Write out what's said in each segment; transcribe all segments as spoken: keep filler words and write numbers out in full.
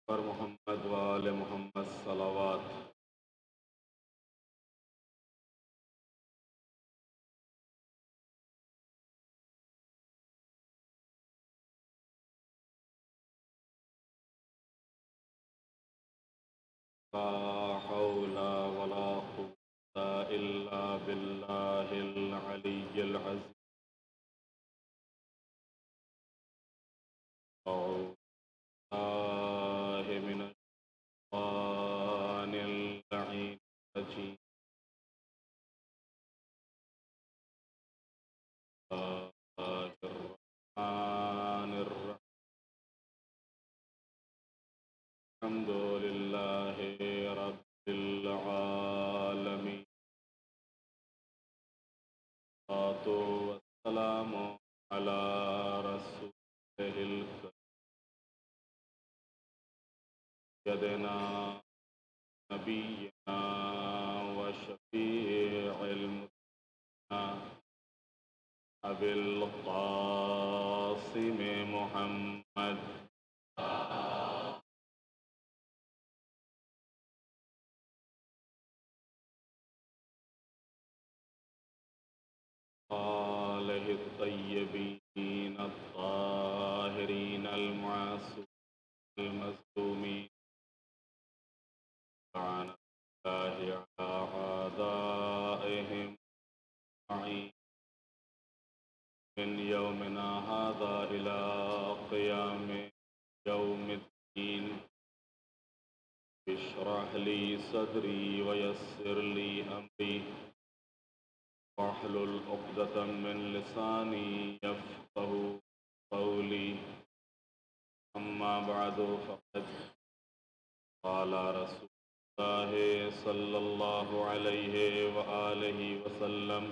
پر محمد وآل محمد صلوات۔ لا حول ولا قوة إلا بالله العلي العظيم۔ أعوذ بالله من الشيطان اللعين الرجيم۔ بسم الله الرحمن الرحيم۔ الحمد لله رب العالمين، والصلاة والسلام على رسوله الكريم سيدنا نبينا وشفيع المسلمين أبي القاسم محمد آله الطيبين الطاهرين المعصومين المظلومين، لعنة الله على أعدائهم أجمعين من يومنا هذا إلى قيام يوم الدين۔ اشرح لي صدري ويسر لي أمري واحلل عقدة من لساني يفقه قولي، أما بعد فقد قال رسول الله صلى الله عليه وآله وسلم: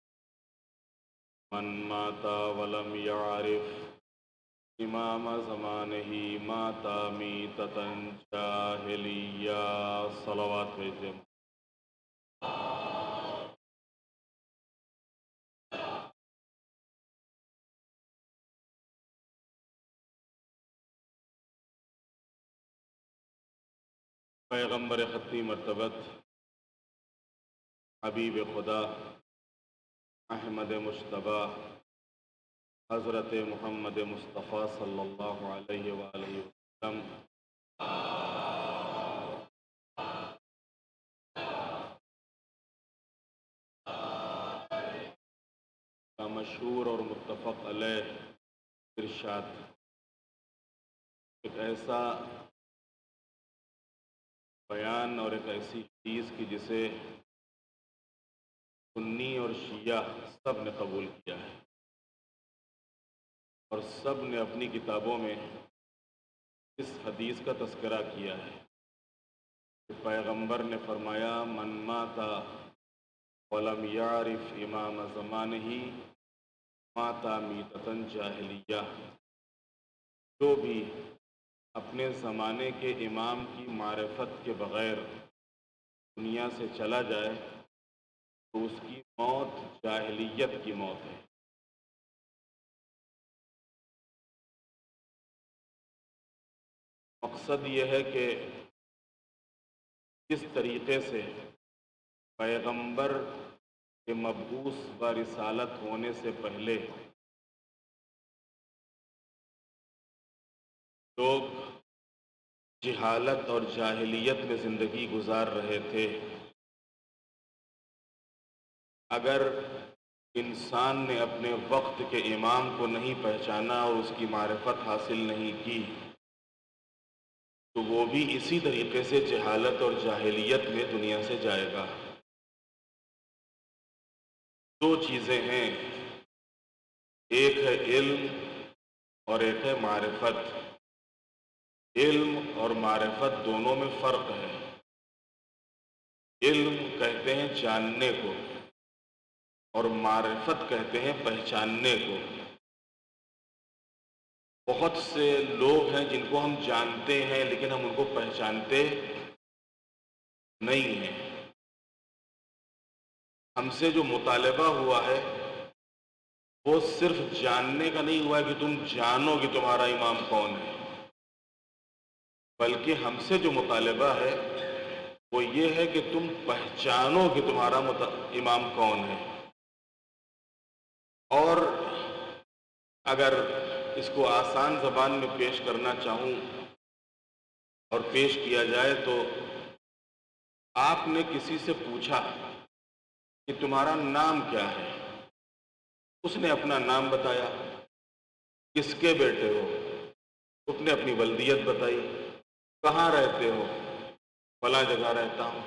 من مات ولم يعرف إمام زمانه مات ميتة جاهلية۔ صلوات بھیجیں۔ پیغمبر خطی مرتبت حبیب خدا احمد مجتبیٰ حضرت محمد مصطفیٰ صلی اللہ علیہ وآلہ وسلم کا مشہور اور متفق علیہ ارشاد، ایک ایسا بیان اور ایک ایسی چیز کی جسے سنی اور شیعہ سب نے قبول کیا ہے اور سب نے اپنی کتابوں میں اس حدیث کا تذکرہ کیا ہے کہ پیغمبر نے فرمایا: من مات ولم یعرف امام زمانہ مات میتۃ جاہلیہ۔ جو بھی اپنے زمانے کے امام کی معرفت کے بغیر دنیا سے چلا جائے تو اس کی موت جاہلیت کی موت ہے۔ مقصد یہ ہے کہ جس طریقے سے پیغمبر کے مبعوث و رسالت ہونے سے پہلے لوگ جہالت اور جاہلیت میں زندگی گزار رہے تھے، اگر انسان نے اپنے وقت کے امام کو نہیں پہچانا اور اس کی معرفت حاصل نہیں کی تو وہ بھی اسی طریقے سے جہالت اور جاہلیت میں دنیا سے جائے گا۔ دو چیزیں ہیں، ایک ہے علم اور ایک ہے معرفت۔ علم اور معرفت دونوں میں فرق ہے۔ علم کہتے ہیں جاننے کو اور معرفت کہتے ہیں پہچاننے کو۔ بہت سے لوگ ہیں جن کو ہم جانتے ہیں لیکن ہم ان کو پہچانتے نہیں ہیں۔ ہم سے جو مطالبہ ہوا ہے وہ صرف جاننے کا نہیں ہوا ہے کہ تم جانو کہ تمہارا امام کون ہے، بلکہ ہم سے جو مطالبہ ہے وہ یہ ہے کہ تم پہچانو کہ تمہارا امام کون ہے. اور اگر اس کو آسان زبان میں پیش کرنا چاہوں اور پیش کیا جائے تو آپ نے کسی سے پوچھا کہ تمہارا نام کیا ہے، اس نے اپنا نام بتایا، کس کے بیٹے ہو، اس نے اپنی ولدیت بتائی، کہاں رہتے ہو، فلاں جگہ رہتا ہوں،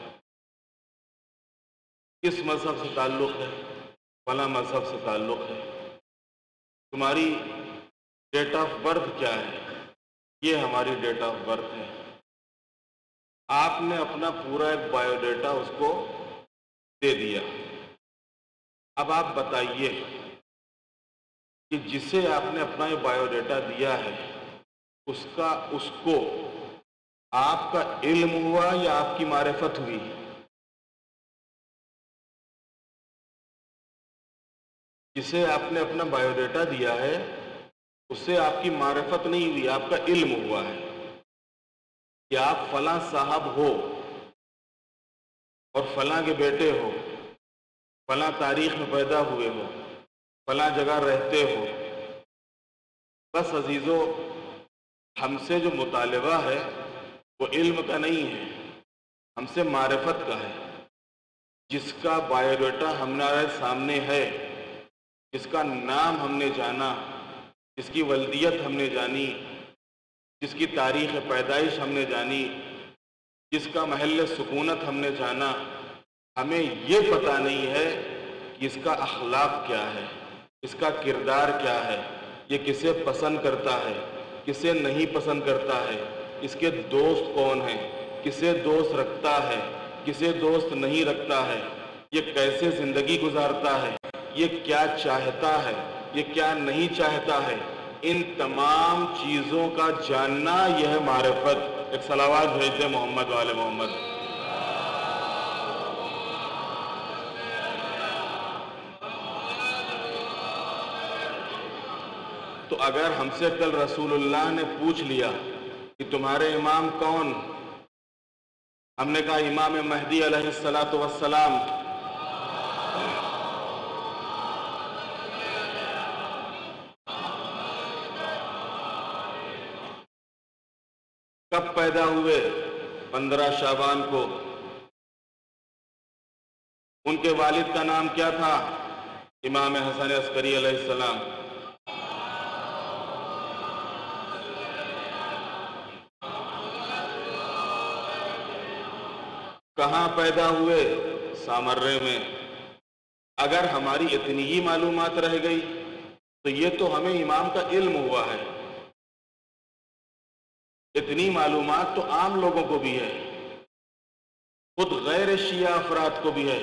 کس مذہب سے تعلق ہے، فلاں مذہب سے تعلق ہے، تمہاری ڈیٹ آف برتھ کیا ہے، یہ ہماری ڈیٹ آف برتھ ہے. آپ نے اپنا پورا ایک بایو ڈیٹا اس کو دے دیا. اب آپ بتائیے کہ جسے آپ نے اپنا یہ بایو ڈیٹا دیا ہے اس کا اس کو آپ کا علم ہوا یا آپ کی معرفت ہوئی؟ جسے آپ نے اپنا بایو ڈیٹا دیا ہے اس سے آپ کی معرفت نہیں ہوئی، آپ کا علم ہوا ہے کہ آپ فلاں صاحب ہو اور فلاں کے بیٹے ہو، فلاں تاریخ میں پیدا ہوئے ہو، فلاں جگہ رہتے ہو. بس عزیزو، ہم سے جو مطالبہ ہے وہ علم کا نہیں ہے، ہم سے معرفت کا ہے. جس کا بایو ڈیٹا ہمارے سامنے ہے، جس کا نام ہم نے جانا، جس کی ولدیت ہم نے جانی، جس کی تاریخ پیدائش ہم نے جانی، جس کا محل سکونت ہم نے جانا، ہمیں یہ پتہ نہیں ہے کہ اس کا اخلاق کیا ہے، اس کا کردار کیا ہے، یہ کسے پسند کرتا ہے، کسے نہیں پسند کرتا ہے، اس کے دوست کون ہیں، کسے دوست رکھتا ہے، کسے دوست نہیں رکھتا ہے، یہ کیسے زندگی گزارتا ہے، یہ کیا چاہتا ہے، یہ کیا نہیں چاہتا ہے. ان تمام چیزوں کا جاننا یہ ہے معرفت. ایک صلوات بھیجتے محمد والے محمد. تو اگر ہم سے کل رسول اللہ نے پوچھ لیا کہ تمہارے امام کون، ہم نے کہا امام مہدی علیہ الصلاۃ والسلام، کب پیدا ہوئے؟ پندرہ شعبان کو. ان کے والد کا نام کیا تھا؟ امام حسن عسکری علیہ السلام. کہاں پیدا ہوئے؟ سامرے میں. اگر ہماری اتنی ہی معلومات رہ گئی تو یہ تو ہمیں امام کا علم ہوا ہے. اتنی معلومات تو عام لوگوں کو بھی ہے، خود غیر شیعہ افراد کو بھی ہے.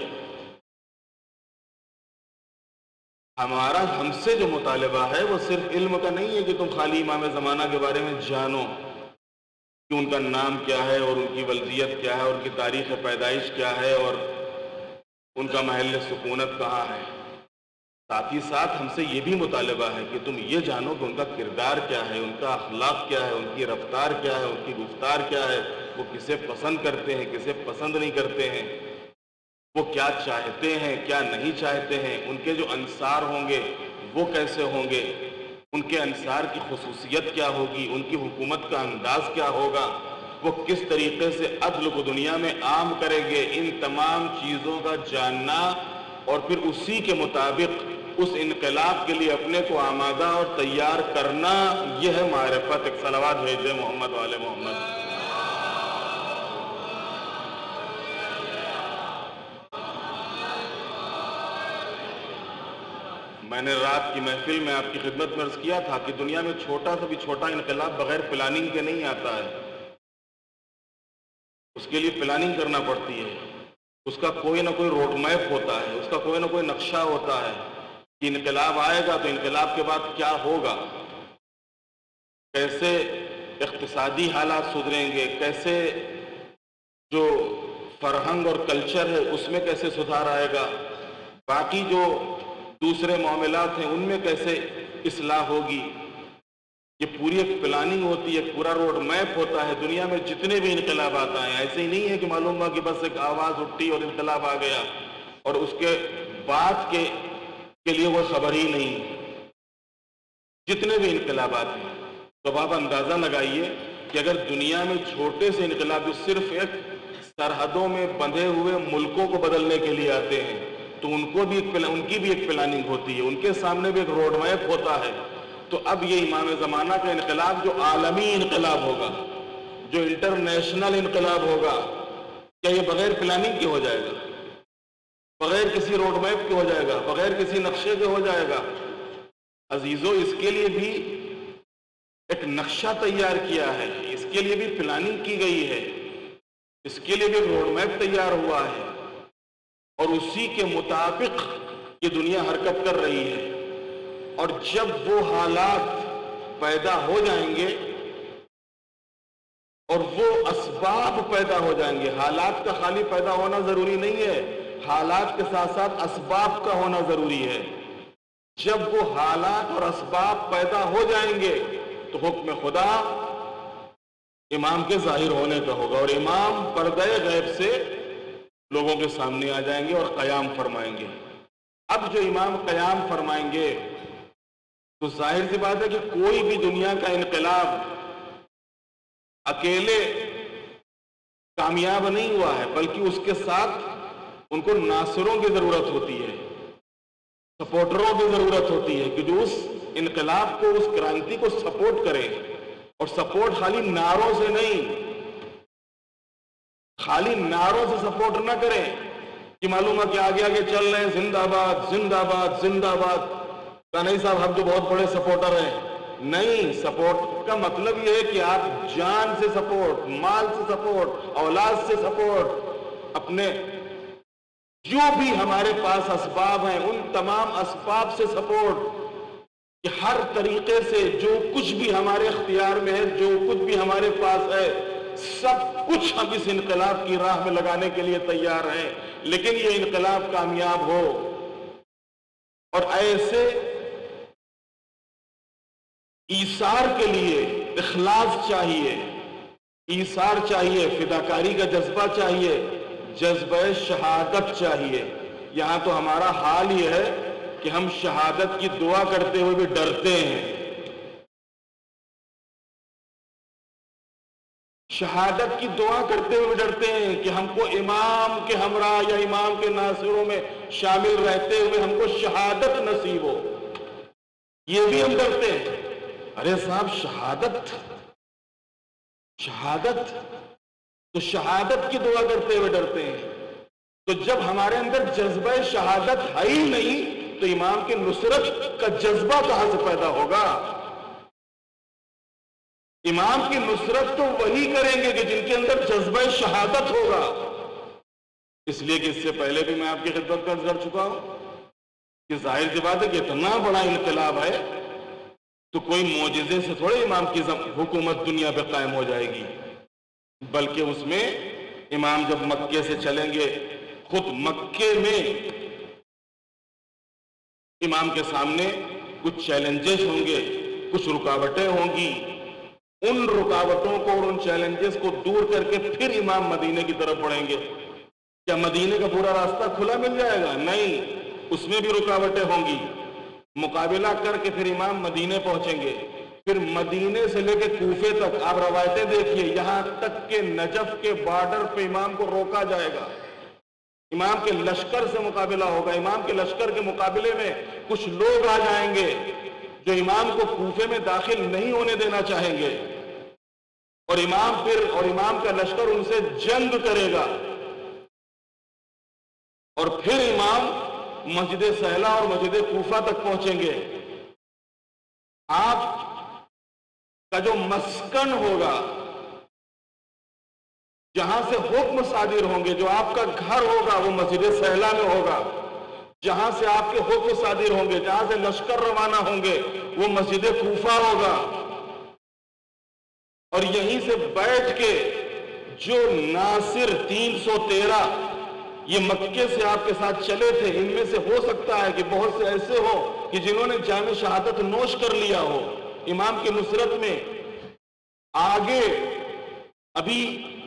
ہمارا ہم سے جو مطالبہ ہے وہ صرف علم کا نہیں ہے کہ تم خالی امام زمانہ کے بارے میں جانو کہ ان کا نام کیا ہے اور ان کی ولدیت کیا ہے اور ان کی تاریخ پیدائش کیا ہے اور ان کا محل سکونت کہاں ہے. ساتھ ہی ساتھ ہم سے یہ بھی مطالبہ ہے کہ تم یہ جانو کہ ان کا کردار کیا ہے، ان کا اخلاق کیا ہے، ان کی رفتار کیا ہے، ان کی گفتار کیا ہے، وہ کسے پسند کرتے ہیں، کسے پسند نہیں کرتے ہیں، وہ کیا چاہتے ہیں، کیا نہیں چاہتے ہیں، ان کے جو انصار ہوں گے وہ کیسے ہوں گے، ان کے انصار کی خصوصیت کیا ہوگی، ان کی حکومت کا انداز کیا ہوگا، وہ کس طریقے سے عدل کو دنیا میں عام کریں گے. ان تمام چیزوں کا جاننا اور پھر اسی کے مطابق اس انقلاب کے لیے اپنے کو آمادہ اور تیار کرنا، یہ ہے معرفت. ایک صلوات بھیجے محمد والے محمد. میں نے رات کی محفل میں آپ کی خدمت میں عرض کیا تھا کہ دنیا میں چھوٹا سا بھی چھوٹا انقلاب بغیر پلاننگ کے نہیں آتا ہے. اس کے لیے پلاننگ کرنا پڑتی ہے، اس کا کوئی نہ کوئی روڈ میپ ہوتا ہے، اس کا کوئی نہ کوئی نقشہ ہوتا ہے کہ انقلاب آئے گا تو انقلاب کے بعد کیا ہوگا، کیسے اقتصادی حالات سدھریں گے، کیسے جو فرہنگ اور کلچر ہے اس میں کیسے سدھار آئے گا، باقی جو دوسرے معاملات ہیں ان میں کیسے اصلاح ہوگی. یہ پوری ایک پلاننگ ہوتی ہے، ایک پورا روڈ میپ ہوتا ہے۔ دنیا میں جتنے بھی انقلابات آئے ہیں ایسے ہی نہیں ہے کہ معلوم ہوا کہ بس ایک آواز اٹھی اور انقلاب آ گیا اور اس کے بعد کے کے لیے وہ خبر ہی نہیں۔ جتنے بھی انقلابات ہیں تو آپ اندازہ لگائیے کہ اگر دنیا میں چھوٹے سے انقلاب جو صرف ایک سرحدوں میں بندھے ہوئے ملکوں کو بدلنے کے لیے آتے ہیں تو ان کو بھی ایک ان کی بھی ایک پلاننگ ہوتی ہے، ان کے سامنے بھی ایک روڈ میپ ہوتا ہے۔ تو اب یہ امام زمانہ کا انقلاب جو عالمی انقلاب ہوگا، جو انٹرنیشنل انقلاب ہوگا، کیا یہ بغیر پلاننگ کے ہو جائے گا؟ بغیر کسی روڈ میپ کے ہو جائے گا؟ بغیر کسی نقشے کے ہو جائے گا؟ عزیزو، اس کے لیے بھی ایک نقشہ تیار کیا ہے، اس کے لیے بھی پلاننگ کی گئی ہے، اس کے لیے بھی روڈ میپ تیار ہوا ہے اور اسی کے مطابق یہ دنیا حرکت کر رہی ہے۔ اور جب وہ حالات پیدا ہو جائیں گے اور وہ اسباب پیدا ہو جائیں گے، حالات کا خالی پیدا ہونا ضروری نہیں ہے، حالات کے ساتھ ساتھ اسباب کا ہونا ضروری ہے۔ جب وہ حالات اور اسباب پیدا ہو جائیں گے تو حکم خدا امام کے ظاہر ہونے کا ہوگا اور امام پردہ غیب سے لوگوں کے سامنے آ جائیں گے اور قیام فرمائیں گے۔ اب جو امام قیام فرمائیں گے تو ظاہر سی بات ہے کہ کوئی بھی دنیا کا انقلاب اکیلے کامیاب نہیں ہوا ہے، بلکہ اس کے ساتھ ان کو ناصروں کی ضرورت ہوتی ہے، سپورٹروں کی ضرورت ہوتی ہے کہ جو اس انقلاب کو، اس کرانتی کو سپورٹ کرے۔ اور سپورٹ خالی نعروں سے نہیں، خالی نعروں سے سپورٹ نہ کریں کہ معلوم ہے کہ آگے آگے چل رہے ہیں زندہ باد زندہ باد زندہ باد، کہ نہیں صاحب ہم تو بہت بڑے سپورٹر ہیں۔ نہیں، سپورٹ کا مطلب یہ ہے کہ آپ جان سے سپورٹ، مال سے سپورٹ، اولاد سے سپورٹ، اپنے جو بھی ہمارے پاس اسباب ہیں ان تمام اسباب سے سپورٹ، کہ ہر طریقے سے جو کچھ بھی ہمارے اختیار میں ہے، جو کچھ بھی ہمارے پاس ہے، سب کچھ ہم اس انقلاب کی راہ میں لگانے کے لیے تیار ہیں، لیکن یہ انقلاب کامیاب ہو۔ اور ایسے ایثار کے لیے اخلاص چاہیے، ایثار چاہیے، فداکاری کا جذبہ چاہیے، جذبہ شہادت چاہیے۔ یہاں تو ہمارا حال یہ ہے کہ ہم شہادت کی دعا کرتے ہوئے بھی ڈرتے ہیں، شہادت کی دعا کرتے ہوئے ڈرتے ہیں کہ ہم کو امام کے ہمراہ یا امام کے ناصروں میں شامل رہتے ہوئے ہم کو شہادت نصیب ہو، یہ بھی ہم ڈرتے ہیں۔ ارے صاحب، شہادت شہادت تو شہادت کی دعا کرتے ہوئے ڈرتے ہیں۔ تو جب ہمارے اندر جذبہ شہادت ہے ہی نہیں تو امام کی نصرت کا جذبہ کہاں سے پیدا ہوگا؟ امام کی نصرت تو وہی کریں گے کہ جن کے اندر جذبہ شہادت ہوگا۔ اس لیے کہ اس سے پہلے بھی میں آپ کی خدمت کا عرض کر چکا ہوں کہ ظاہر سی بات ہے کہ اتنا بڑا انقلاب ہے تو کوئی معجزے سے تھوڑے امام کی حکومت دنیا پہ قائم ہو جائے گی، بلکہ اس میں امام جب مکے سے چلیں گے، خود مکے میں امام کے سامنے کچھ چیلنجز ہوں گے، کچھ رکاوٹیں ہوں گی، ان رکاوٹوں کو اور ان چیلنجز کو دور کر کے پھر امام مدینے کی طرف بڑھیں گے۔ کیا مدینے کا پورا راستہ کھلا مل جائے گا؟ نہیں، اس میں بھی رکاوٹیں ہوں گی، مقابلہ کر کے پھر امام مدینے پہنچیں گے۔ پھر مدینے سے لے کے کوفے تک آپ روایتیں دیکھیے، یہاں تک کہ نجف کے بارڈر پہ امام کو روکا جائے گا، امام کے لشکر سے مقابلہ ہوگا۔ امام کے لشکر کے مقابلے میں کچھ لوگ آ جائیں گے جو امام کو کوفے میں داخل نہیں ہونے دینا چاہیں گے، اور امام پھر اور امام کا لشکر ان سے جنگ کرے گا، اور پھر امام مسجد سہلا اور مسجد کوفہ تک پہنچیں گے۔ آپ کا جو مسکن ہوگا، جہاں سے حکم صادر ہوں گے، جو آپ کا گھر ہوگا وہ مسجد سہلا میں ہوگا، جہاں سے آپ کے حکم صادر ہوں گے، جہاں سے لشکر روانہ ہوں گے وہ مسجد کوفہ ہوگا، اور یہیں سے بیٹھ کے جو ناصر تین سو تیرہ یہ مکے سے آپ کے ساتھ چلے تھے، ان میں سے ہو سکتا ہے کہ بہت سے ایسے ہو کہ جنہوں نے جام شہادت نوش کر لیا ہو، امام کی نصرت میں آگے ابھی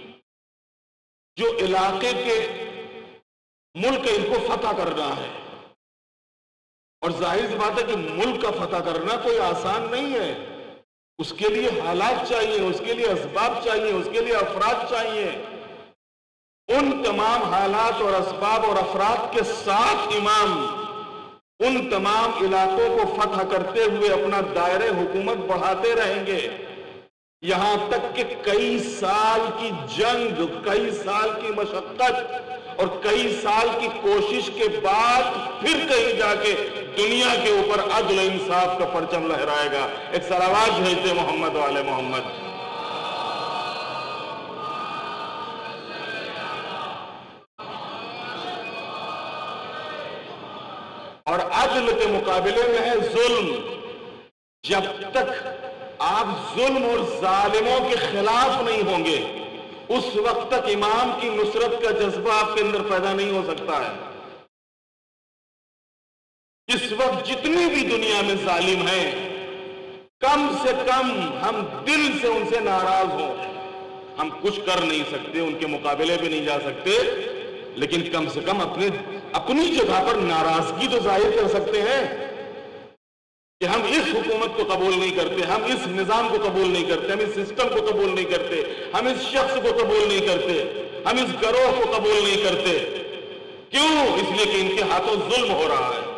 جو علاقے کے ملک ان کو فتح کرنا ہے، اور ظاہر سی بات ہے کہ ملک کا فتح کرنا کوئی آسان نہیں ہے، اس کے لیے حالات چاہیے، اس کے لیے اسباب چاہیے، اس کے لیے افراد چاہیے۔ ان تمام حالات اور اسباب اور افراد کے ساتھ امام ان تمام علاقوں کو فتح کرتے ہوئے اپنا دائرہ حکومت بڑھاتے رہیں گے، یہاں تک کہ کئی سال کی جنگ، کئی سال کی مشقت اور کئی سال کی کوشش کے بعد پھر کہیں جا کے دنیا کے اوپر عدل و انصاف کا پرچم لہرائے گا۔ ایک سراواز بھیجتے محمد والے محمد۔ اور عدل کے مقابلے میں ہے ظلم۔ جب تک آپ ظلم اور ظالموں کے خلاف نہیں ہوں گے، اس وقت تک امام کی نصرت کا جذبہ آپ کے اندر پیدا نہیں ہو سکتا ہے۔ اس وقت جتنی بھی دنیا میں ظالم ہیں، کم سے کم ہم دل سے ان سے ناراض ہوں۔ ہم کچھ کر نہیں سکتے، ان کے مقابلے پہ نہیں جا سکتے، لیکن کم سے کم اپنے اپنی جگہ پر ناراضگی تو ظاہر کر سکتے ہیں کہ ہم اس حکومت کو قبول نہیں کرتے، ہم اس نظام کو قبول نہیں کرتے، ہم اس سسٹم کو قبول نہیں کرتے، ہم اس شخص کو قبول نہیں کرتے، ہم اس گروہ کو قبول نہیں کرتے۔ کیوں؟ اس لیے کہ ان کے ہاتھوں ظلم ہو رہا ہے،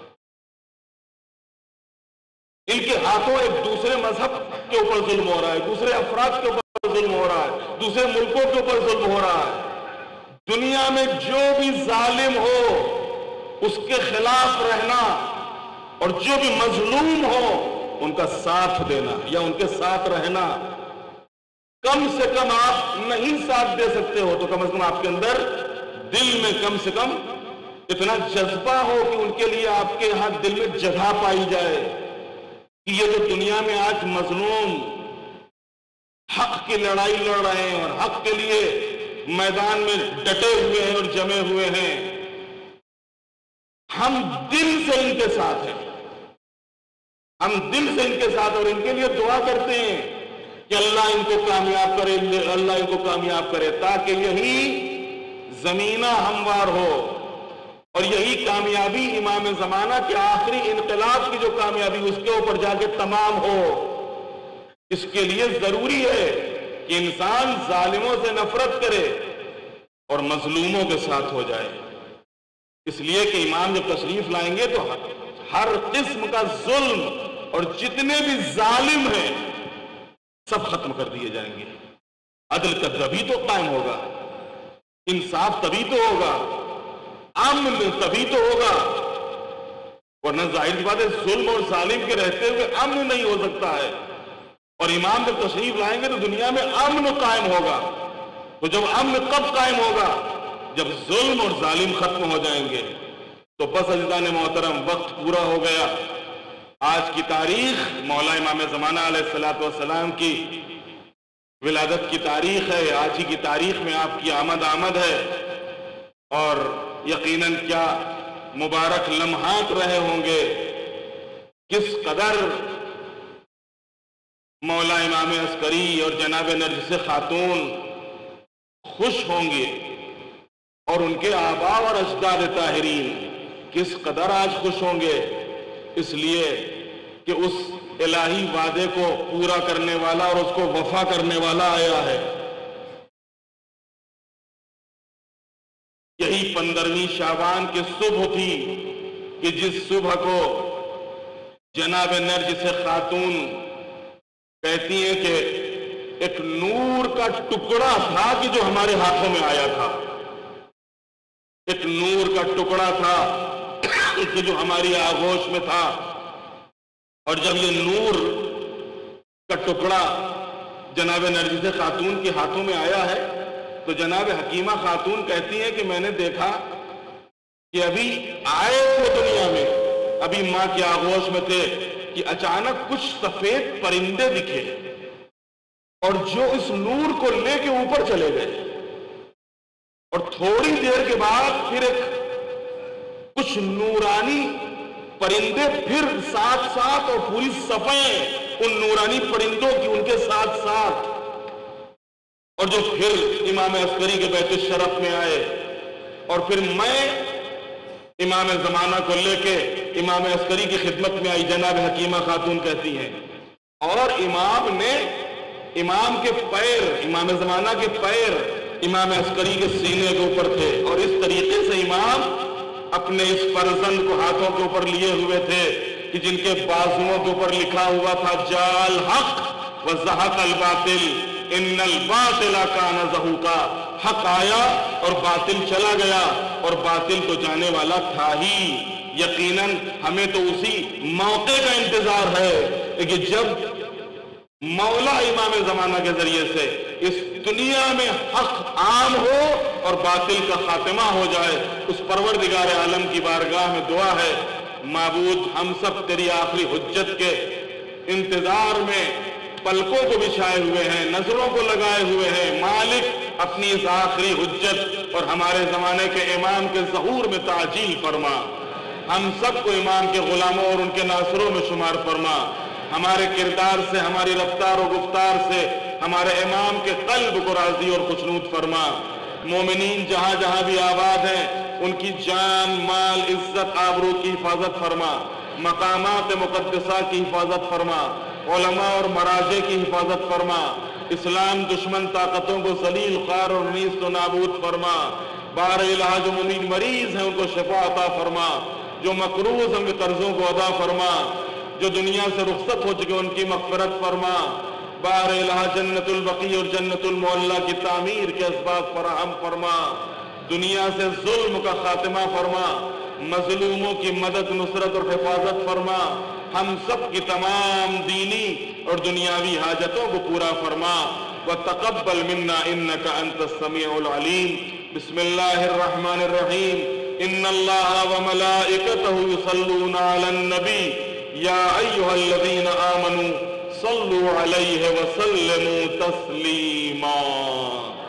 ان کے ہاتھوں ایک دوسرے مذہب کے اوپر ظلم ہو رہا ہے، دوسرے افراد کے اوپر ظلم ہو رہا ہے، دوسرے ملکوں کے اوپر ظلم ہو رہا ہے۔ دنیا میں جو بھی ظالم ہو اس کے خلاف رہنا، اور جو بھی مظلوم ہو ان کا ساتھ دینا یا ان کے ساتھ رہنا۔ کم سے کم آپ نہیں ساتھ دے سکتے ہو تو کم از کم آپ کے اندر دل میں کم سے کم اتنا جذبہ ہو کہ ان کے لیے آپ کے یہاں دل میں جگہ پائی جائے کہ یہ جو دنیا میں آج مظلوم حق کی لڑائی لڑ رہے ہیں اور حق کے لیے میدان میں ڈٹے ہوئے ہیں اور جمے ہوئے ہیں، ہم دل سے ان کے ساتھ ہیں، ہم دل سے ان کے ساتھ اور ان کے لیے دعا کرتے ہیں کہ اللہ ان کو کامیاب کرے، اللہ ان کو کامیاب کرے، تاکہ یہی زمینہ ہموار ہو اور یہی کامیابی امام زمانہ کے آخری انقلاب کی جو کامیابی اس کے اوپر جا کے تمام ہو۔ اس کے لیے ضروری ہے کہ انسان ظالموں سے نفرت کرے اور مظلوموں کے ساتھ ہو جائے۔ اس لیے کہ امام جب تشریف لائیں گے تو ہر قسم کا ظلم اور جتنے بھی ظالم ہیں سب ختم کر دیے جائیں گے۔ عدل کا تبھی تو قائم ہوگا، انصاف تبھی تو ہوگا، امن تبھی تو ہوگا، ورنہ ظاہر کی بات ہے ظلم اور ظالم کے رہتے ہوئے امن نہیں ہو سکتا ہے۔ اور امام جب تشریف لائیں گے تو دنیا میں امن قائم ہوگا۔ تو جب امن کب قائم ہوگا؟ جب ظلم اور ظالم ختم ہو جائیں گے۔ تو بس عزیزان محترم، وقت پورا ہو گیا۔ آج کی تاریخ مولا امام زمانہ علیہ الصلوۃ والسلام کی ولادت کی تاریخ ہے۔ آج ہی کی تاریخ میں آپ کی آمد آمد ہے، اور یقیناً کیا مبارک لمحات رہے ہوں گے، کس قدر مولا امام عسکری اور جناب نرجس خاتون خوش ہوں گے، اور ان کے آباء اور اجداد طاہرین کس قدر آج خوش ہوں گے، اس لیے کہ اس الہی وعدے کو پورا کرنے والا اور اس کو وفا کرنے والا آیا ہے۔ یہی پندرہویں شعبان کی صبح تھی کہ جس صبح کو جناب نرجس خاتون کہتی ہیں کہ ایک نور کا ٹکڑا تھا کہ جو ہمارے ہاتھوں میں آیا تھا، ایک نور کا ٹکڑا تھا کہ جو ہماری آغوش میں تھا، اور جب یہ نور کا ٹکڑا جناب نرجس خاتون کے ہاتھوں میں آیا ہے تو جناب حکیمہ خاتون کہتی ہیں کہ میں نے دیکھا کہ ابھی آئے تھے دنیا میں، ابھی ماں کے آغوش میں تھے کہ اچانک کچھ سفید پرندے دکھے اور جو اس نور کو لے کے اوپر چلے گئے، اور تھوڑی دیر کے بعد پھر ایک کچھ نورانی پرندے پھر ساتھ ساتھ اور پوری صفیں ان نورانی پرندوں کی ان کے ساتھ ساتھ، اور جو پھر امام عسکری کے بیت الشرف میں آئے، اور پھر میں امام زمانہ کو لے کے امام عسکری کی خدمت میں آئی، جناب حکیمہ خاتون کہتی ہیں، اور امام نے امام کے پیر، امام زمانہ کے پیر امام عسکری کے سینے کے اوپر تھے، اور اس طریقے سے امام اپنے اس فرزند کو ہاتھوں کے اوپر لیے ہوئے تھے کہ جن کے بازوؤں کے اوپر لکھا ہوا تھا جال حق وزہق الباطل ان الباطل کان زہوقا، حق آیا اور باطل چلا گیا، اور باطل تو جانے والا تھا ہی۔ یقیناً ہمیں تو اسی موقع کا انتظار ہے کہ جب مولا امام زمانہ کے ذریعے سے اس دنیا میں حق عام ہو اور باطل کا خاتمہ ہو جائے۔ اس پروردگار عالم کی بارگاہ میں دعا ہے، معبود ہم سب تیری آخری حجت کے انتظار میں پلکوں کو بچھائے ہوئے ہیں، نظروں کو لگائے ہوئے ہیں۔ مالک اپنی اس آخری حجت اور ہمارے زمانے کے امام کے ظہور میں تعجیل فرما، ہم سب کو امام کے غلاموں اور ان کے ناصروں میں شمار فرما، ہمارے کردار سے، ہماری رفتار و گفتار سے ہمارے امام کے قلب کو راضی اور خوشنود فرما۔ مومنین جہاں جہاں بھی آباد ہیں ان کی جان، مال، عزت، آبرو کی حفاظت فرما، مقامات مقدسہ کی حفاظت فرما، علماء اور مراجع کی حفاظت فرما، اسلام دشمن طاقتوں کو ذلیل، خوار اور نیست و نابود فرما۔ بار الہ جو مریض ہیں ان کو شفا عطا فرما، جو مقروض ہیں ان کے قرضوں کو ادا فرما، جو دنیا سے رخصت ہو چکے ان کی مغفرت فرما۔ بار الہ جنت البقیع اور جنت المعلی کی تعمیر کے اسباب فراہم فرما، دنیا سے ظلم کا خاتمہ فرما، مظلوموں کی مدد، نصرت اور حفاظت فرما، ہم سب کی تمام دینی اور دنیاوی حاجتوں کو پورا فرما۔ وتقبل منا انک انت السمیع العلیم۔ بسم اللہ الرحمن الرحیم۔ ان اللہ وملائکتہ یصلون علی النبی یا ایہا الذین آمنوا صلوا علیہ وسلموا تسلیما۔